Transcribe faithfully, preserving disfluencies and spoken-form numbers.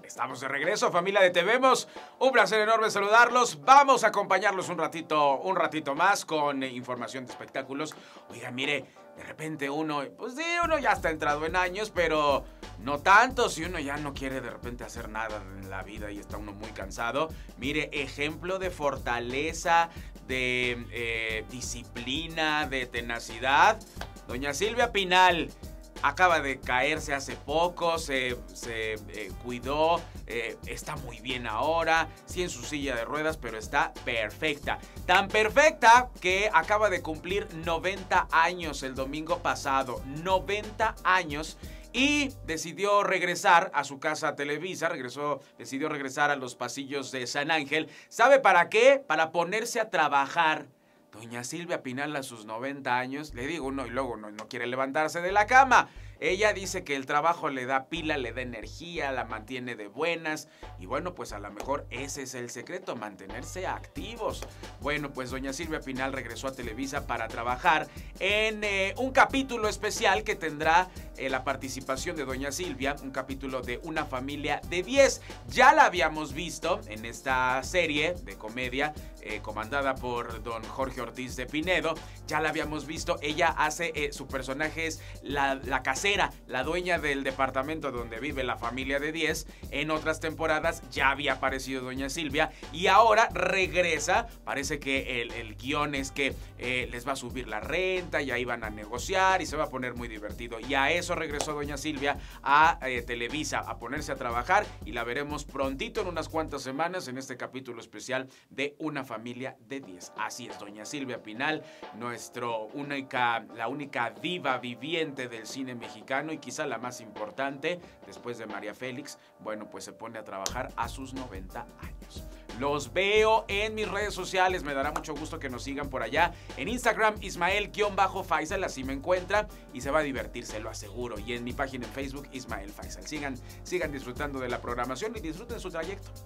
Estamos de regreso, familia de Te Vemos. Un placer enorme saludarlos. Vamos a acompañarlos un ratito, un ratito más con información de espectáculos. Oiga, mire, de repente uno, pues sí, uno ya está entrado en años, pero no tanto. Si uno ya no quiere de repente hacer nada en la vida y está uno muy cansado. Mire, ejemplo de fortaleza, de eh, disciplina, de tenacidad. Doña Silvia Pinal acaba de caerse hace poco, se, se eh, cuidó, eh, está muy bien ahora, sí en su silla de ruedas, pero está perfecta. Tan perfecta que acaba de cumplir noventa años el domingo pasado, noventa años. Y decidió regresar a su casa Televisa, regresó, decidió regresar a los pasillos de San Ángel. ¿Sabe para qué? Para ponerse a trabajar. Doña Silvia Pinal a sus noventa años, le digo uno y luego no, no quiere levantarse de la cama. Ella dice que el trabajo le da pila, le da energía, la mantiene de buenas. Y bueno, pues a lo mejor ese es el secreto, mantenerse activos. Bueno, pues doña Silvia Pinal regresó a Televisa para trabajar en eh, un capítulo especial que tendrá eh, la participación de doña Silvia, un capítulo de Una familia de diez. Ya la habíamos visto en esta serie de comedia eh, comandada por don Jorge Ortiz de Pinedo. Ya la habíamos visto, ella hace, eh, su personaje es la, la casera, la dueña del departamento donde vive la familia de diez. En otras temporadas ya había aparecido doña Silvia y ahora regresa. Parece que el, el guión es que eh, les va a subir la renta y ahí van a negociar y se va a poner muy divertido. Y a eso regresó doña Silvia a eh, Televisa, a ponerse a trabajar, y la veremos prontito en unas cuantas semanas en este capítulo especial de Una familia de diez. Así es, doña Silvia Pinal, nuestro única, la única diva viviente del cine mexicano y quizá la más importante después de María Félix. Bueno, pues se pone a trabajar a sus noventa años. Los veo en mis redes sociales, me dará mucho gusto que nos sigan por allá. En Instagram, Ismael-Faisal, así me encuentra y se va a divertir, se lo aseguro. Y en mi página en Facebook, Ismael Faisal. Sigan, sigan disfrutando de la programación y disfruten su trayecto.